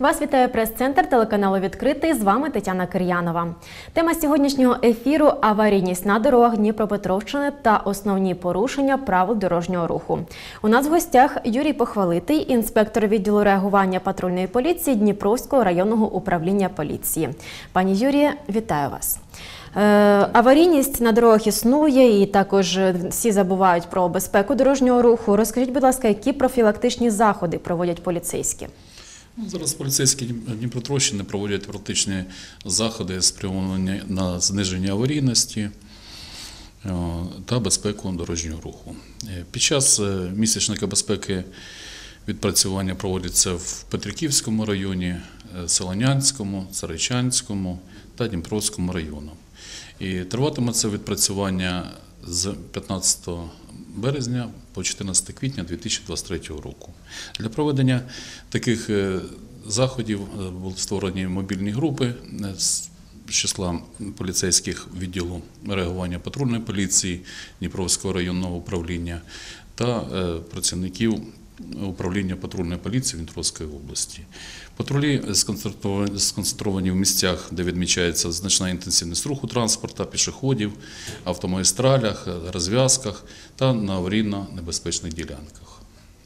Вас вітає прес-центр телеканалу «Відкритий». З вами Тетяна Кир'янова. Тема сьогоднішнього ефіру – аварійність на дорогах Дніпропетровщини та основні порушення правил дорожнього руху. У нас в гостях Юрій Похвалитий, інспектор відділу реагування патрульної поліції Дніпровського районного управління поліції. Пані Юріє, вітаю вас. Аварійність на дорогах існує і також всі забувають про безпеку дорожнього руху. Розкажіть, будь ласка, які профілактичні заходи проводять поліцейські? Зараз поліцейські Дніпропетровщини проводять профілактичні заходи, спрямовані на зниження аварійності та безпеку дорожнього руху. Під час місячника безпеки відпрацювання проводяться в Петриківському районі, Солонянському, Царичанському та Дніпровському районах. І триватиме це відпрацювання з 15 березня по 14 квітня 2023 року. Для проведення таких заходів були створені мобільні групи з числа поліцейських відділу реагування патрульної поліції Дніпровського районного управління та працівників управління патрульної поліції Дніпровської області. Патрулі сконцентровані в місцях, де відмічається значна інтенсивність руху транспорту, пішоходів, автомагістралях, розв'язках та на аварійно-небезпечних ділянках.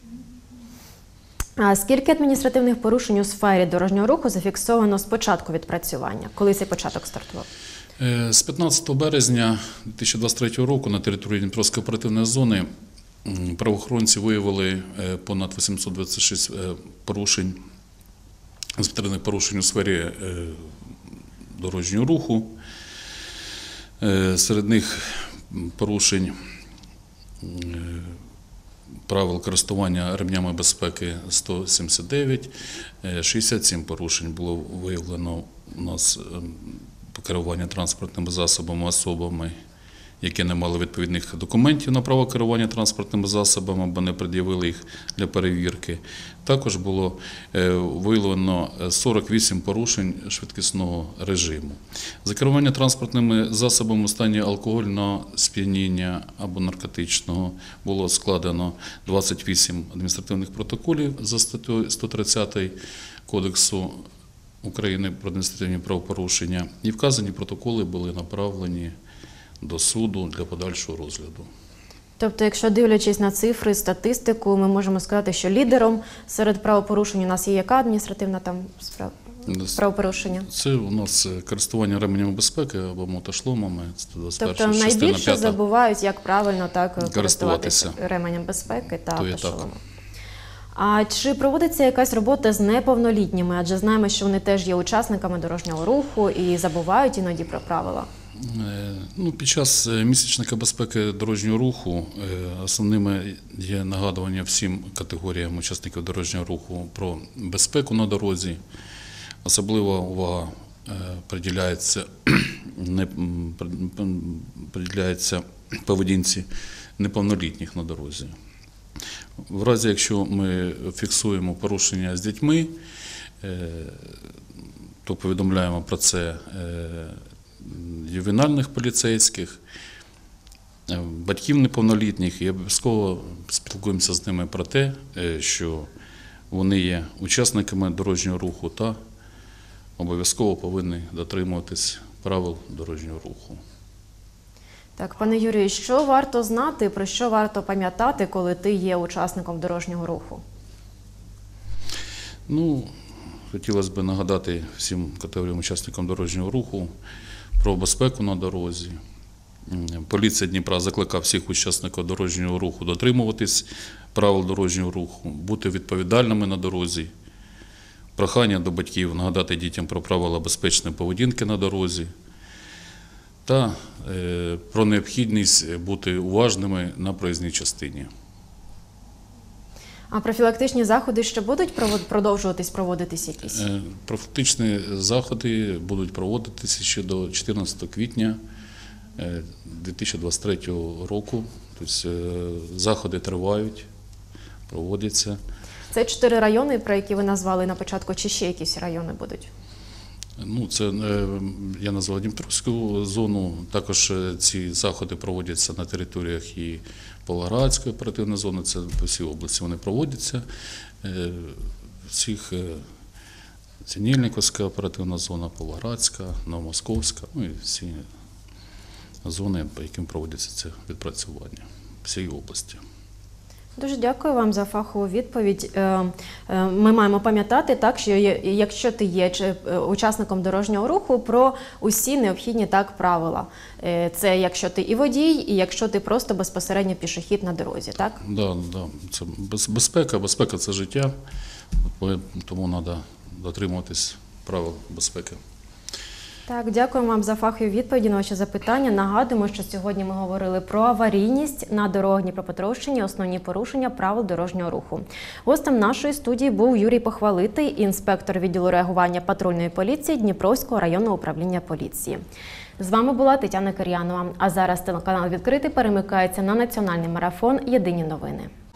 А скільки адміністративних порушень у сфері дорожнього руху зафіксовано з початку відпрацювання? Коли цей початок стартував? З 15 березня 2023 року на території Дніпровської оперативної зони правоохоронці виявили понад 826 порушень, адміністративних порушень у сфері дорожнього руху. Серед них порушень правил користування ремнями безпеки 179, 67 порушень було виявлено у нас по керуванню транспортними засобами особами, які не мали відповідних документів на право керування транспортними засобами або не пред'явили їх для перевірки. Також було виявлено 48 порушень швидкісного режиму. За керування транспортними засобами у стані алкогольного сп'яніння або наркотичного було складено 28 адміністративних протоколів за статтею 130 Кодексу України про адміністративні правопорушення, і вказані протоколи були направлені до суду для подальшого розгляду. Тобто, якщо дивлячись на цифри, статистику, ми можемо сказати, що лідером серед правопорушень у нас є яка адміністративна правопорушення? Це у нас користування ременями безпеки або мотошломами. Тобто найбільше забувають, як правильно так користуватися ременем безпеки та автошоломом. А чи проводиться якась робота з неповнолітніми? Адже знаємо, що вони теж є учасниками дорожнього руху і забувають іноді про правила. Під час місячника безпеки дорожнього руху основними є нагадування всім категоріям учасників дорожнього руху про безпеку на дорозі. Особлива увага приділяється поведінці неповнолітніх на дорозі. В разі, якщо ми фіксуємо порушення з дітьми, то повідомляємо про це ювенальних поліцейських, батьків неповнолітніх, і обов'язково спілкуємося з ними про те, що вони є учасниками дорожнього руху та обов'язково повинні дотримуватись правил дорожнього руху. Так, пане Юрію, що варто знати, про що варто пам'ятати, коли ти є учасником дорожнього руху? Хотілося б нагадати всім категоріям учасникам дорожнього руху про безпеку на дорозі. Поліція Дніпра закликає всіх учасників дорожнього руху дотримуватись правил дорожнього руху, бути відповідальними на дорозі. Прохання до батьків нагадати дітям про правила безпечної поведінки на дорозі та про необхідність бути уважними на проїзній частині. А профілактичні заходи ще будуть продовжуватись проводитись якісь? Профілактичні заходи будуть проводитися ще до 14 квітня 2023 року. Тобто заходи тривають, проводяться. Це 4 райони, про які ви назвали на початку, чи ще якісь райони будуть? Це я назвав Дніпровську зону. Також ці заходи проводяться на територіях і Павлоградської оперативної зони, це по всій області вони проводяться. В цих Синельниковська оперативна зона, Павлоградська, Новомосковська, ну і всі зони, по яким проводяться це відпрацювання всієї області. Дуже дякую вам за фахову відповідь. Ми маємо пам'ятати, так, що якщо ти є учасником дорожнього руху, про усі необхідні так правила. Це якщо ти і водій, і якщо ти просто безпосередньо пішохід на дорозі, так? Да. Це безпека – це життя, тому треба дотримуватись правил безпеки. Так, дякуємо вам за фахові відповіді на ваші запитання. Нагадуємо, що сьогодні ми говорили про аварійність на дорогах Дніпропетровщини, основні порушення правил дорожнього руху. Гостем нашої студії був Юрій Похвалитий, інспектор відділу реагування патрульної поліції Дніпровського районного управління поліції. З вами була Тетяна Кир'янова. А зараз телеканал «Відкритий» перемикається на національний марафон «Єдині новини».